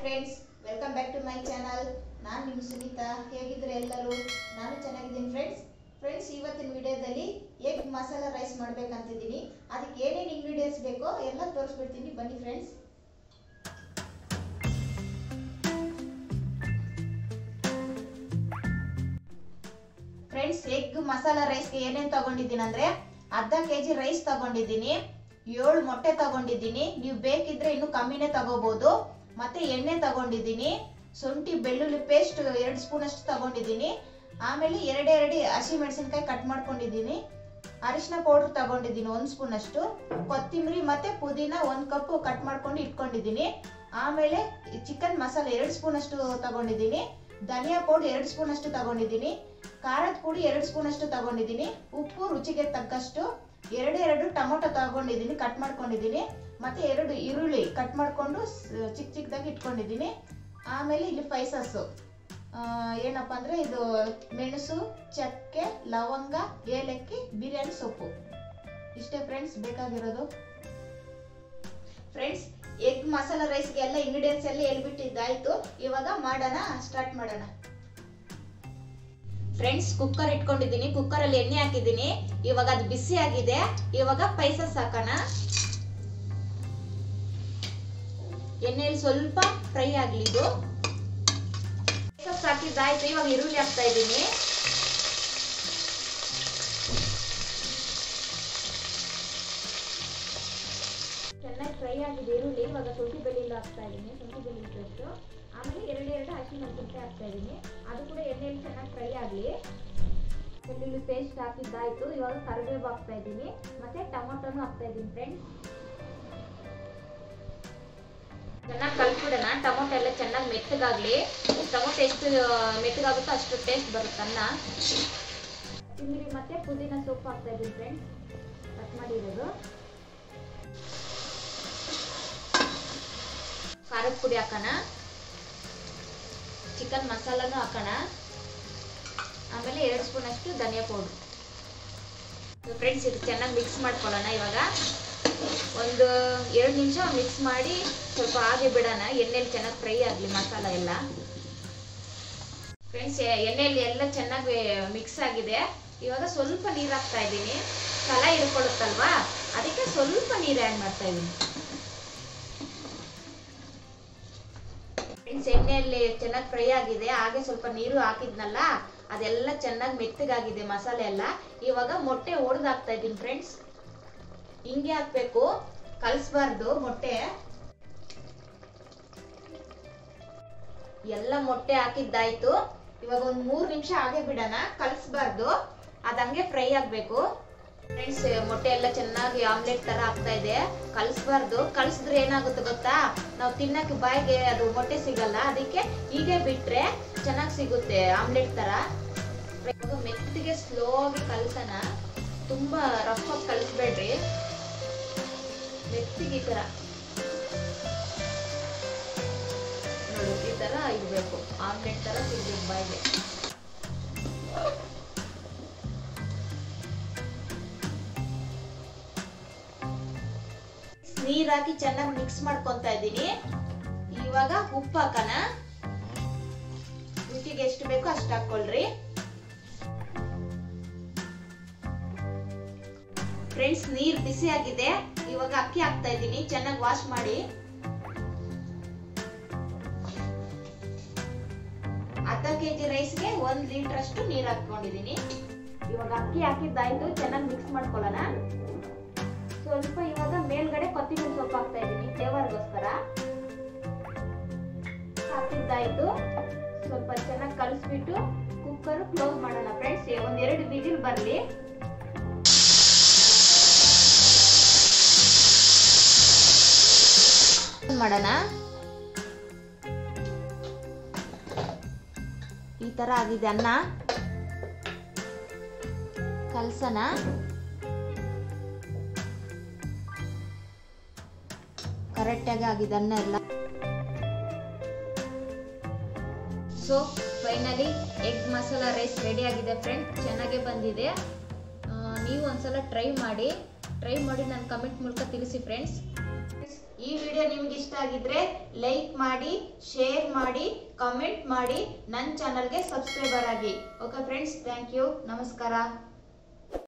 Friends, welcome back to my channel. ನಾನು ನಿಮ್ಮ ಸುನೀತಾ. ಹೇಗಿದ್ರೆ ಎಲ್ಲರೂ? ನಾನು ಚೆನ್ನಾಗಿದ್ದೀನಿ ಫ್ರೆಂಡ್ಸ್. ಇವತ್ತಿನ ವಿಡಿಯೋದಲ್ಲಿ ಎಗ್ ಮಸಾಲಾ ರೈಸ್ ಮಾಡಬೇಕಂತಿದ್ದೀನಿ. ಅದಕ್ಕೆ ಏನೇನು ಇಂಗ್ರೀಡಿಯೆಂಟ್ಸ್ ಬೇಕೋ ಎಲ್ಲ ತೋರಿಸ್ಬಿಡ್ತೀನಿ, ಬನ್ನಿ ಫ್ರೆಂಡ್ಸ್. ಎಗ್ ಮಸಾಲಾ ರೈಸ್ಗೆ ಏನೇನು ತಗೊಂಡಿದ್ದೀನಿ ಅಂದ್ರೆ ಅರ್ಧ ಕೆಜಿ ರೈಸ್ ತಗೊಂಡಿದ್ದೀನಿ, 7 ಮೊಟ್ಟೆ ತಗೊಂಡಿದ್ದೀನಿ. ನೀವು ಬೇಕಿದ್ರೆ ಇನ್ನು ಕಮ್ಮಿನೇ ತಗೋಬಹುದು. ಮತ್ತೆ ಎಣ್ಣೆ ತಗೊಂಡಿದ್ದೀನಿ, ಶುಂಠಿ ಬೆಳ್ಳುಳ್ಳಿ ಪೇಸ್ಟ್ 2 ಸ್ಪೂನ್ ಅಷ್ಟು ತಗೊಂಡಿದ್ದೀನಿ. ಆಮೇಲೆ ಎರಡೆರಡು ಹಸಿ ಮೆಣಸಿನಕಾಯಿ ಕಟ್ ಮಾಡ್ಕೊಂಡಿದ್ದೀನಿ. ಅರಿಶಿನ ಪೌಡರ್ ತಗೊಂಡಿದ್ದೀನಿ 1 ಸ್ಪೂನ್ ಅಷ್ಟು. ಕೊತ್ತಂಬರಿ ಮತ್ತೆ ಪುದೀನ 1 ಕಪ್ ಕಟ್ ಮಾಡ್ಕೊಂಡು ಇಟ್ಕೊಂಡಿದ್ದೀನಿ. ಆಮೇಲೆ ಚಿಕನ್ ಮಸಾಲೆ 2 ಸ್ಪೂನ್ ಅಷ್ಟು ತಗೊಂಡಿದ್ದೀನಿ. ಧನಿಯಾ ಪೌಡರ್ 2 ಸ್ಪೂನ್ ಅಷ್ಟು ತಗೊಂಡಿದ್ದೀನಿ. ಖಾರದ ಪುಡಿ 2 ಸ್ಪೂನ್ ಅಷ್ಟು ತಗೊಂಡಿದ್ದೀನಿ. ಉಪ್ಪು ರುಚಿಗೆ ತಕ್ಕಷ್ಟು. ಎರಡೆರಡು ಟೊಮೊಟೊ ತಗೊಂಡಿದ್ದೀನಿ, ಕಟ್ ಮಾಡ್ಕೊಂಡಿದ್ದೀನಿ. ಮತ್ತೆ 2 ಈರುಳ್ಳಿ ಕಟ್ ಮಾಡ್ಕೊಂಡು ಚಿಕ್ಕದಾಗಿ ಇಟ್ಕೊಂಡಿದ್ದೀನಿ. ಆಮೇಲೆ ಇಲ್ಲಿ ಸ್ಪೈಸಸ್ ಏನಪ್ಪ ಅಂದ್ರೆ ಇದು ಮೆಣಸು, ಚಕ್ಕೆ, ಲವಂಗ, ಏಲಕ್ಕಿ, ಬಿರಿಯಾನಿ ಸೊಪ್ಪು. ಇಷ್ಟೇ ಫ್ರೆಂಡ್ಸ್ ಬೇಕಾಗಿರೋದು. ಫ್ರೆಂಡ್ಸ್, ಎಗ್ ಮಸಾಲಾ ರೈಸ್ಗೆ ಎಲ್ಲ ಇಂಗ್ರೀಡಿಯೆಂಟ್ಸ್ ಎಲ್ಲ ಹೇಳ್ಬಿಟ್ಟಿದ್ದಾಯ್ತು. ಇವಾಗ ಸ್ಟಾರ್ಟ್ ಮಾಡೋಣ. ಫ್ರೆಂಡ್ಸ್, ಕುಕ್ಕರ್ ಇಟ್ಕೊಂಡಿದ್ದೀನಿ. ಕುಕ್ಕರ್ ಅಲ್ಲಿ ಎಣ್ಣೆ ಹಾಕಿದ್ದೀನಿ. ಇವಾಗ ಅದು ಬಿಸಿ ಆಗಿದೆ. ಇವಾಗ ಸ್ಪೈಸಸ್ ಹಾಕೋಣ. ಎಣ್ಣೆಯಲ್ಲಿ ಸ್ವಲ್ಪ ಫ್ರೈ ಆಗ್ಲಿ ಇದು. ಸ್ಪೈಸಸ್ ಹಾಕಿದ್ದಾಯ್ತು. ಇವಾಗ ಈರುಳ್ಳಿ ಹಾಕ್ತಾ ಇದ್ದೀನಿ. ಚೆನ್ನಾಗಿ ಫ್ರೈ ಆಗಿದೆ ಈರುಳ್ಳಿ. ಇವಾಗ ಶುಂಠಿ ಬೆಳ್ಳುಳ್ಳಿ ಹಾಕ್ತಾ ಇದ್ದೀನಿ, ಶುಂಠಿ ಬೆಳ್ಳುಳ್ಳಿ ಪೇಸ್ಟ್. ಆಮೇಲೆ ಎರಡೆರಡು ಹಸಿ ಮೆಣಸಿನಕಾಯಿ ಹಾಕ್ತಾ ಇದ್ದೀನಿ. ಅದು ಕೂಡ ಎಣ್ಣೆಯಲ್ಲಿ ಚೆನ್ನಾಗಿ ಫ್ರೈ ಆಗಲಿ. ಬೆಳ್ಳುಳ್ಳಿ ಪೇಸ್ಟ್ ಹಾಕಿದ್ದಾಯ್ತು. ಇವಾಗ ಕರಿಬೇವು ಹಾಕ್ತಾ ಇದ್ದೀನಿ, ಮತ್ತೆ ಟೊಮೊಟೊನು ಹಾಕ್ತಾ ಇದ್ದೀನಿ. ಫ್ರೆಂಡ್ಸ್, ಚೆನ್ನಾಗಿ ಕಲ್ಸ್ಬಿಡೋಣ. ಟೊಮೊಟೊ ಎಲ್ಲ ಚೆನ್ನಾಗಿ ಮೆತ್ತಗಾಗ್ಲಿ. ಟೊಮೊಟೊ ಎಷ್ಟು ಮೆತ್ತಗಾಗುತ್ತೋ ಅಷ್ಟು ಟೇಸ್ಟ್ ಬರುತ್ತನ್ನ. ಕೊತ್ತಂಬರಿ ಮತ್ತೆ ಪುದೀನ ಸೊಪ್ಪು ಹಾಕ್ತಾ ಇದ್ದೀನಿ ಫ್ರೆಂಡ್ಸ್, ಕಟ್ ಮಾಡಿರೋದು. ಖಾರದ ಪುಡಿ ಹಾಕೋಣ. ಚಿಕನ್ ಮಸಾಲಾನು ಹಾಕೋಣ. ಆಮೇಲೆ 2 ಸ್ಪೂನ್ ಅಷ್ಟು ಧನಿಯಾ ಪೌಡರ್. ಫ್ರೆಂಡ್ಸ್, ಇದು ಚೆನ್ನಾಗಿ ಮಿಕ್ಸ್ ಮಾಡ್ಕೊಳ್ಳೋಣ. ಇವಾಗ ಒಂದು 2 ನಿಮಿಷ ಮಿಕ್ಸ್ ಮಾಡಿ ಸ್ವಲ್ಪ ಹಾಗೆ ಬಿಡೋಣ. ಎಣ್ಣೆಯಲ್ಲಿ ಚೆನ್ನಾಗಿ ಫ್ರೈ ಆಗಲಿ ಮಸಾಲ ಎಲ್ಲ. ಫ್ರೆಂಡ್ಸ್, ಎಣ್ಣೆಯಲ್ಲಿ ಎಲ್ಲ ಚೆನ್ನಾಗಿ ಮಿಕ್ಸ್ ಆಗಿದೆ. ಇವಾಗ ಸ್ವಲ್ಪ ನೀರು ಹಾಕ್ತಾ ಇದ್ದೀನಿ. ತಲ ಹಿಡ್ಕೊಳ್ಳುತ್ತಲ್ವಾ, ಅದಕ್ಕೆ ಸ್ವಲ್ಪ ನೀರು ಆ್ಯಡ್ ಮಾಡ್ತಾ ಇದ್ದೀನಿ. ಫ್ರೆಂಡ್ಸ್, ಎಣ್ಣೆಯಲ್ಲಿ ಚೆನ್ನಾಗಿ ಫ್ರೈ ಆಗಿದೆ. ಹಾಗೆ ಸ್ವಲ್ಪ ನೀರು ಹಾಕಿದ್ನಲ್ಲ, ಅದೆಲ್ಲ ಚೆನ್ನಾಗಿ ಮೆತ್ತಗಾಗಿದೆ ಮಸಾಲೆ ಎಲ್ಲ. ಇವಾಗ ಮೊಟ್ಟೆ ಒಡೆದು ಹಾಕ್ತಾ ಇದ್ದೀನಿ. ಫ್ರೆಂಡ್ಸ್, ಹಿಂಗೆ ಹಾಕ್ಬೇಕು, ಕಲಿಸ್ಬಾರ್ದು ಮೊಟ್ಟೆ. ಎಲ್ಲ ಮೊಟ್ಟೆ ಹಾಕಿದ್ದಾಯ್ತು. ಇವಾಗ ಒಂದು 3 ನಿಮಿಷ ಹಾಗೆ ಬಿಡೋಣ, ಕಲಿಸ್ಬಾರ್ದು, ಅದಂಗೆ ಫ್ರೈ ಆಗ್ಬೇಕು. ಫ್ರೆಂಡ್ಸ್, ಮೊಟ್ಟೆ ಎಲ್ಲ ಚೆನ್ನಾಗಿ ಆಮ್ಲೆಟ್ ತರ ಆಗ್ತಾ ಇದೆ. ಕಲಿಸ್ಬಾರ್ದು. ಕಲಿಸಿದ್ರೆ ಏನಾಗುತ್ತೆ ಗೊತ್ತಾ, ನಾವು ತಿನ್ನಕ್ಕೆ ಬಾಯಿಗೆ ಅದು ಮೊಟ್ಟೆ ಸಿಗಲ್ಲ. ಅದಕ್ಕೆ ಹೀಗೆ ಬಿಟ್ರೆ ಚೆನ್ನಾಗಿ ಸಿಗುತ್ತೆ ಆಮ್ಲೆಟ್ ತರ. ಮೆತ್ತಿಗೆ ಸ್ಲೋ ಆಗಿ ಕಲಸೋಣ. ತುಂಬಾ ರಫ್ ಆಗಿ ಕಲಿಸ್ಬೇಡ್ರಿ, ಮೆತ್ತಿಗೆ ಈ ತರ ನೋಡಿ, ಈ ತರ ಇರ್ಬೇಕು. ಆಮ್ಲೆಟ್ ತರ ಸಿಗ್ಬೇಕು ಬಾಯಿಗೆ. ನೀರ್ ಹಾಕಿ ಚೆನ್ನಾಗಿ ಮಿಕ್ಸ್ ಮಾಡ್ಕೊಂತಾ ಇದ್ದೀನಿ. ಇವಾಗ ಉಪ್ಪು ಹಾಕೋಣ. ರುಚಿಗೆ ಎಷ್ಟು ಬೇಕೋ ಅಷ್ಟು ಹಾಕೊಳ್ರಿ. ಫ್ರೆಂಡ್ಸ್, ನೀರ್ ಬಿಸಿ ಆಗಿದೆ. ಇವಾಗ ಅಕ್ಕಿ ಹಾಕ್ತಾ ಇದ್ದೀನಿ. ಚೆನ್ನಾಗಿ ವಾಶ್ ಮಾಡಿ. ಅರ್ಧ ಕೆಜಿ ರೈಸ್ಗೆ 1 ಲೀಟರ್ ಅಷ್ಟು ನೀರ್ ಹಾಕೊಂಡಿದ್ದೀನಿ. ಇವಾಗ ಅಕ್ಕಿ ಹಾಕಿದ್ದಾಯ್ತು. ಚೆನ್ನಾಗಿ ಮಿಕ್ಸ್ ಮಾಡ್ಕೊಳ್ಳೋಣ. ಸ್ವಲ್ಪ ಇವಾಗ ಮೇಲ್ಗಡೆ ಕೊತ್ತಂಬರಿ ಸೊಪ್ಪು ಹಾಕ್ತಾ ಇದ್ದೀನಿ ಫ್ಲೇವರ್ಗೋಸ್ಕರ. ಹಾಕಿದ್ದಾಯ್ತು. ಸ್ವಲ್ಪ ಚೆನ್ನಾಗಿ ಕಲಿಸ್ಬಿಟ್ಟು ಕುಕ್ಕರ್ ಕ್ಲೋಸ್ ಮಾಡೋಣ. ಫ್ರೆಂಡ್ಸ್, 1-2 ವಿಜಿಲ್ ಬರ್ಲಿ. ಮಾಡೋಣ. ಈ ತರ ಆಗಿದೆ ಅನ್ನ. ಕಲ್ಸೋಣ. ಕರೆಕ್ಟಾಗಿ ಆಗಿದೆ ಅನ್ನ ಎಲ್ಲ. So finally egg masala rice ready ಆಗಿದೆ ಫ್ರೆಂಡ್. ಚೆನ್ನಾಗೇ ಬಂದಿದೆ. ನೀವು ಒಂದ್ಸಲ ಟ್ರೈ ಮಾಡಿ ನನ್ನ ಕಮೆಂಟ್ ಮೂಲಕ ತಿಳಿಸಿ ಫ್ರೆಂಡ್ಸ್. ಈ ವಿಡಿಯೋ ನಿಮ್ಗೆ ಇಷ್ಟ ಆಗಿದ್ರೆ ಲೈಕ್ ಮಾಡಿ, ಶೇರ್ ಮಾಡಿ, ಕಮೆಂಟ್ ಮಾಡಿ, ನನ್ನ ಚಾನಲ್ಗೆ ಸಬ್ಸ್ಕ್ರೈಬರ್ ಆಗಿ. ಓಕೆ ಫ್ರೆಂಡ್ಸ್, ಥ್ಯಾಂಕ್ ಯು, ನಮಸ್ಕಾರ.